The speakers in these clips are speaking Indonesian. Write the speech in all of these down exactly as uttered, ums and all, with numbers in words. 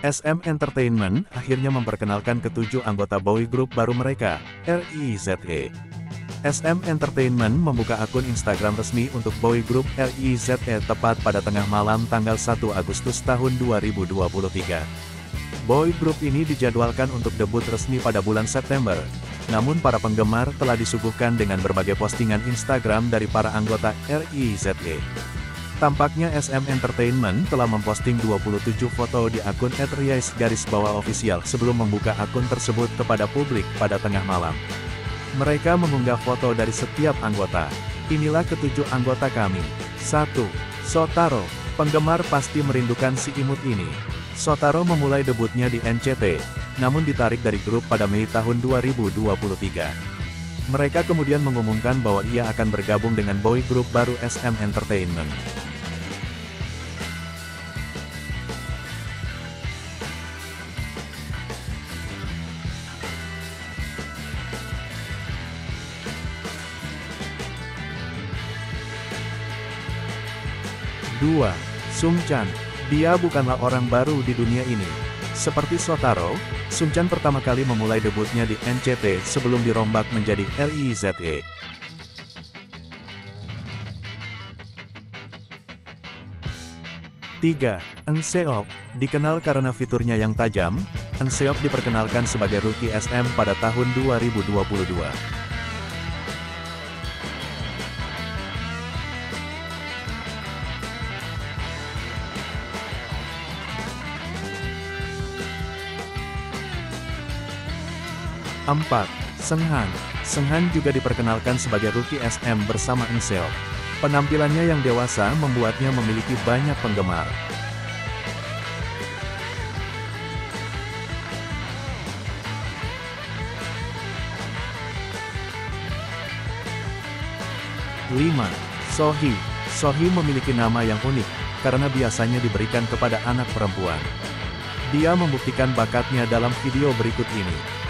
S M Entertainment akhirnya memperkenalkan ketujuh anggota boy group baru mereka, R I Z E. S M Entertainment membuka akun Instagram resmi untuk boy group R I Z E tepat pada tengah malam tanggal satu Agustus tahun dua ribu dua puluh tiga. Boy group ini dijadwalkan untuk debut resmi pada bulan September. Namun para penggemar telah disuguhkan dengan berbagai postingan Instagram dari para anggota R I Z E. Tampaknya S M Entertainment telah memposting dua puluh tujuh foto di akun et riais garis bawah official sebelum membuka akun tersebut kepada publik pada tengah malam. Mereka mengunggah foto dari setiap anggota. Inilah ketujuh anggota kami. satu. Shotaro. Penggemar pasti merindukan si imut ini. Shotaro memulai debutnya di N C T, namun ditarik dari grup pada Mei tahun dua ribu dua puluh tiga. Mereka kemudian mengumumkan bahwa ia akan bergabung dengan boy group baru S M Entertainment. dua. Sungchan. Dia bukanlah orang baru di dunia ini. Seperti Shotaro, Sungchan pertama kali memulai debutnya di N C T sebelum dirombak menjadi R I Z E. tiga. Eun Seok. Dikenal karena fiturnya yang tajam, Eun Seok diperkenalkan sebagai rookie S M pada tahun dua ribu dua puluh dua. empat. Seunghan. Seunghan juga diperkenalkan sebagai rookie S M bersama Eun Seok. Penampilannya yang dewasa membuatnya memiliki banyak penggemar. lima. Sohee. Sohee memiliki nama yang unik, karena biasanya diberikan kepada anak perempuan. Dia membuktikan bakatnya dalam video berikut ini.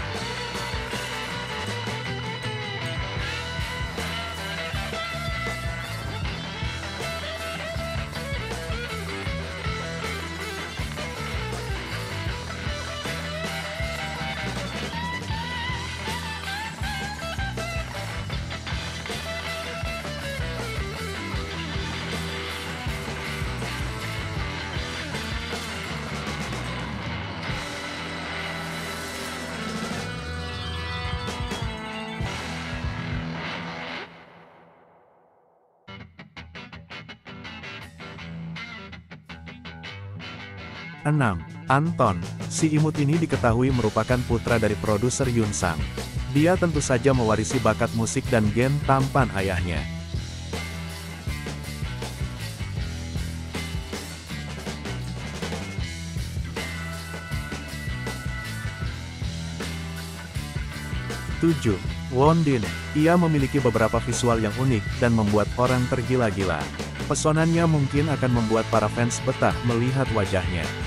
enam. Anton. Si imut ini diketahui merupakan putra dari produser Yoon Sang. Dia tentu saja mewarisi bakat musik dan gen tampan ayahnya. tujuh. Wondin. Ia memiliki beberapa visual yang unik dan membuat orang tergila-gila. Pesonanya mungkin akan membuat para fans betah melihat wajahnya.